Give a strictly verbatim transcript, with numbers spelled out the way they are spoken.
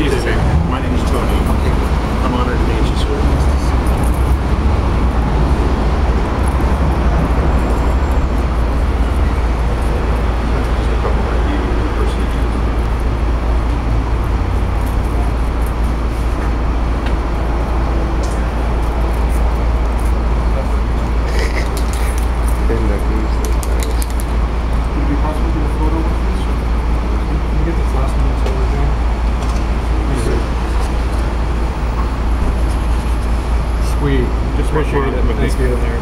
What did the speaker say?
Please, my name is Tony. I'm honored to meet you, sir. Just a couple of I D procedures. Would it be possible to do a photo with this? Can you get this last one that's over there? Sweet. Just appreciate it. Thank you.